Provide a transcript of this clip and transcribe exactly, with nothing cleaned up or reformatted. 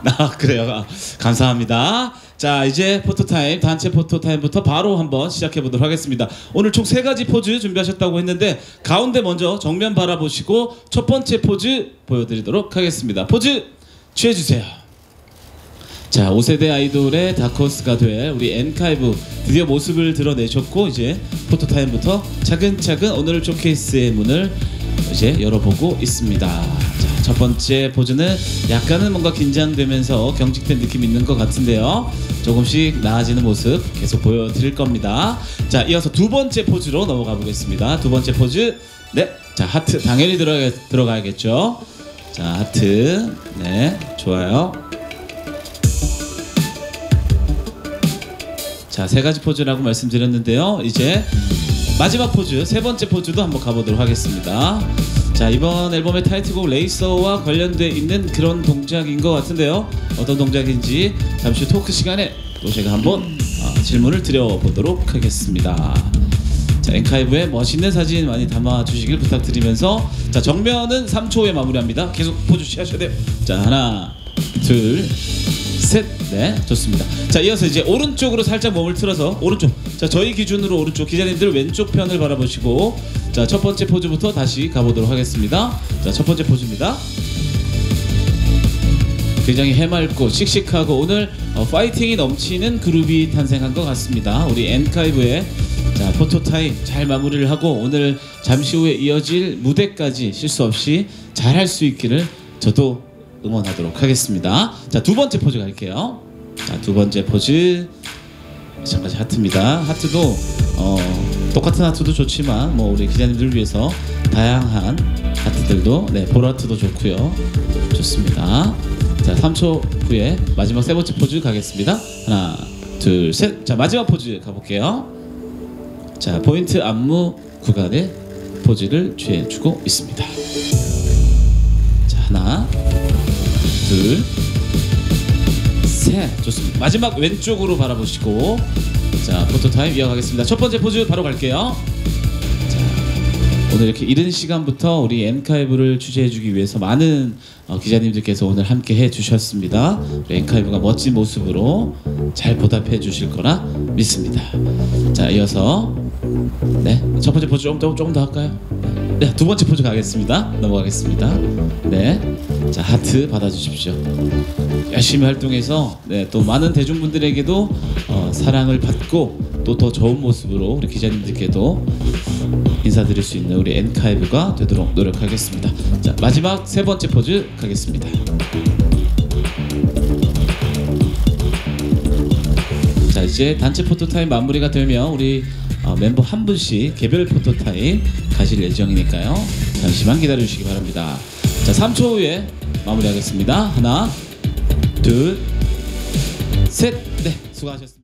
아, 그래요. 아, 감사합니다. 자, 이제 포토타임, 단체 포토타임부터 바로 한번 시작해 보도록 하겠습니다. 오늘 총 세 가지 포즈 준비하셨다고 했는데 가운데 먼저 정면 바라보시고 첫 번째 포즈 보여드리도록 하겠습니다. 포즈 취해주세요. 자, 오 세대 아이돌의 다크호스가 될 우리 엔카이브 드디어 모습을 드러내셨고 이제 포토타임부터 차근차근 오늘 쇼케이스의 문을 이제 열어보고 있습니다. 자, 첫 번째 포즈는 약간은 뭔가 긴장되면서 경직된 느낌이 있는 것 같은데요. 조금씩 나아지는 모습 계속 보여드릴 겁니다. 자, 이어서 두 번째 포즈로 넘어가 보겠습니다. 두 번째 포즈, 네, 자 하트 당연히 들어가, 들어가야겠죠. 자, 하트, 네, 좋아요. 자, 세 가지 포즈라고 말씀드렸는데요. 이제 마지막 포즈, 세 번째 포즈도 한번 가보도록 하겠습니다. 자, 이번 앨범의 타이틀곡 레이서와 관련돼 있는 그런 동작인 것 같은데요. 어떤 동작인지 잠시 토크 시간에 또 제가 한번 어, 질문을 드려보도록 하겠습니다. 자, 엔카이브의 멋있는 사진 많이 담아주시길 부탁드리면서 자, 정면은 삼 초에 마무리합니다. 계속 포즈 취하셔야 돼요. 자, 하나, 둘, 셋, 네, 좋습니다. 자, 이어서 이제 오른쪽으로 살짝 몸을 틀어서 오른쪽. 자, 저희 기준으로 오른쪽, 기자님들 왼쪽 편을 바라보시고 자, 첫 번째 포즈부터 다시 가보도록 하겠습니다. 자, 첫 번째 포즈입니다. 굉장히 해맑고 씩씩하고 오늘 어, 파이팅이 넘치는 그룹이 탄생한 것 같습니다. 우리 엔카이브의 자, 포토타임 잘 마무리를 하고 오늘 잠시 후에 이어질 무대까지 실수 없이 잘 할 수 있기를 저도 응원하도록 하겠습니다. 자, 두 번째 포즈 갈게요. 자, 두 번째 포즈 마찬가지 하트입니다. 하트도 어, 똑같은 하트도 좋지만 뭐 우리 기자님들을 위해서 다양한 하트들도 네, 보라트도 좋고요. 좋습니다. 자, 삼 초 후에 마지막 세 번째 포즈 가겠습니다. 하나, 둘, 셋. 자, 마지막 포즈 가볼게요. 자, 포인트 안무 구간의 포즈를 취해주고 있습니다. 자, 하나, 둘, 셋. 좋습니다. 마지막 왼쪽으로 바라보시고 자, 포토타임 이어가겠습니다. 첫 번째 포즈 바로 갈게요. 자, 오늘 이렇게 이른 시간부터 우리 엔카이브를 취재해주기 위해서 많은 어, 기자님들께서 오늘 함께 해주셨습니다. 우리 엔카이브가 멋진 모습으로 잘 보답해 주실 거라 믿습니다. 자, 이어서 네, 첫 번째 포즈 조금, 조금, 조금 더 할까요? 네, 두 번째 포즈 가겠습니다. 넘어가겠습니다. 네, 자, 하트 받아주십시오. 열심히 활동해서 네, 또 많은 대중분들에게도 어, 사랑을 받고 또 더 좋은 모습으로 우리 기자님들께도 인사드릴 수 있는 우리 엔카이브가 되도록 노력하겠습니다. 자, 마지막 세 번째 포즈 가겠습니다. 자, 이제 단체 포토타임 마무리가 되면 우리 어, 멤버 한 분씩 개별 포토타임 가실 예정이니까요. 잠시만 기다려주시기 바랍니다. 자, 삼 초 후에 마무리하겠습니다. 하나, 둘, 셋. 네, 수고하셨습니다.